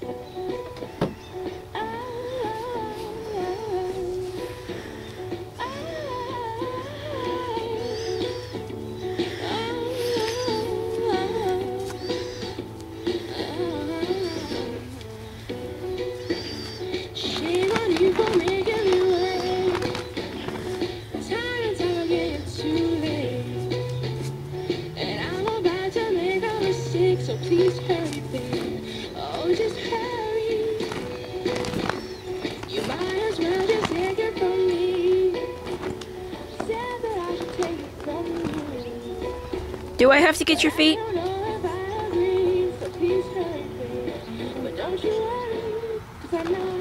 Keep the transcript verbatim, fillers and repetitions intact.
So please hurry, babe. Oh, just hurry. You might as well just take it from me. Said that I should take it from you. Do I have to get your feet? I don't know if I agree, so please hurry, babe. But don't you worry, 'cause I know